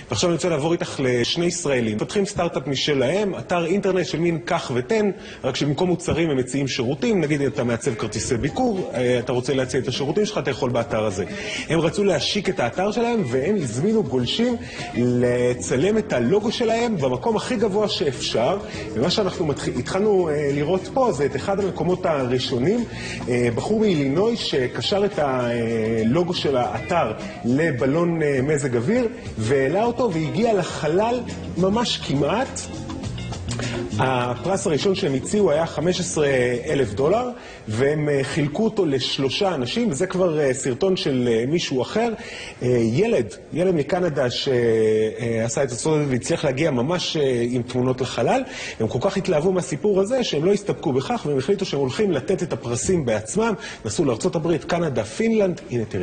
ועכשיו אני רוצה לעבור איתך לשני ישראלים. מפתחים סטארט-אפ משלהם, אתר אינטרנט של מין כך ותן, רק שבמקום מוצרים הם מציעים שירותים, נגיד אתה מעצב כרטיסי ביקור, אתה רוצה להציע את השירותים שלך, אתה יכול באתר הזה. הם רצו להשיק את האתר שלהם, והם הזמינו גולשים לצלם את הלוגו שלהם במקום הכי גבוה שאפשר, ומה שאנחנו התחלנו לראות פה זה את אחד המקומות הראשונים, בחור מאילינוי שקשר את הלוגו של האתר לבלון מזג אוויר, והעלה אותו והגיע לחלל ממש כמעט. הפרס הראשון שהם הציעו היה $15,000, והם חילקו אותו לשלושה אנשים, וזה כבר סרטון של מישהו אחר. ילד מקנדה שעשה את הסרטון הזה והצליח להגיע ממש עם תמונות לחלל. הם כל כך התלהבו מהסיפור הזה שהם לא הסתפקו בכך, והם החליטו שהם הולכים לתת את הפרסים בעצמם. נסעו לארצות הברית, קנדה, פינלנד. הנה תראי.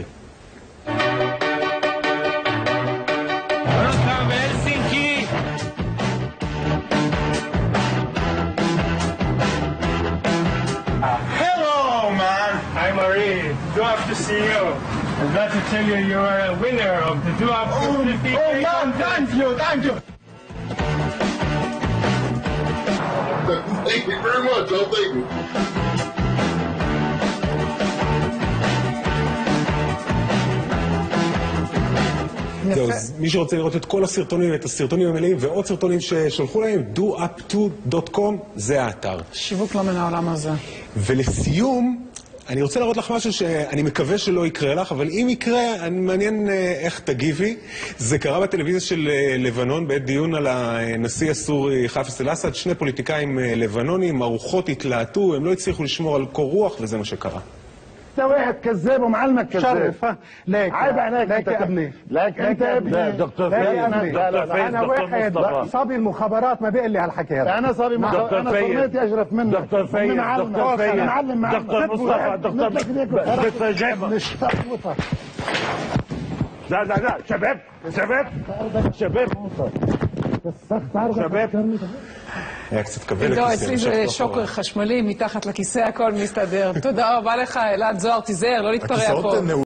To see you. I'd like to tell you you are a winner of the Duap 50. Oh man, thank you. Thank you very much. I'll thank you. זהו, מי שרוצה לראות את כל הסרטונים, את הסרטונים המלאים ועוד סרטונים ששלחו להם, doup2.com, זה האתר. שיווק לא מן העולם הזה. ולסיום, אני רוצה להראות לך משהו שאני מקווה שלא יקרה לך, אבל אם יקרה, אני מעניין איך תגיבי. זה קרה בטלוויזיה של לבנון, בעת דיון על הנשיא הסורי חאפז אל-אסד. שני פוליטיקאים לבנונים, הרוחות התלהטו, הם לא הצליחו לשמור על קור רוח, וזה מה שקרה. انت واحد كذاب ومعلمك كذاب. شرف ليك عيب عليك ليك يا ابني. ليك انت ابني. دكتور فايز. انا واحد صبي المخابرات ما بيقول لي هالحكي هذا. انا صبي مخابرات. انا صميتي اجرف منك. دكتور فايز. دكتور فايز. معلم معلم. دكتور مصطفى. دكتور مش لا لا لا شباب شباب شباب شباب. היה קצת כבד לא, אצלי זה שוקר חשמלי, מתחת לכיסא הכל מסתדר. תודה רבה לך, אלעד זוהר, תיזהר, לא להתפרע פה.